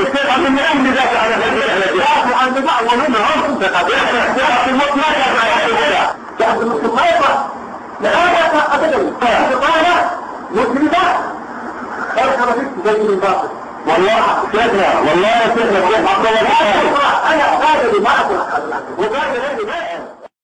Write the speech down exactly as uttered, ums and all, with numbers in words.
الثقة من أين ذاك على ذلك؟ يعرفوا عن بعض ومنهم ثقة المطلقة مع الثقة. تحت المطلقة لهذا أبدا. فقال مسلمة أرخب فيك زي الباطل. والله شيخنا والله يا شيخنا كيف أقوى. أنا هذا اللي ما أقول. وقال لي ما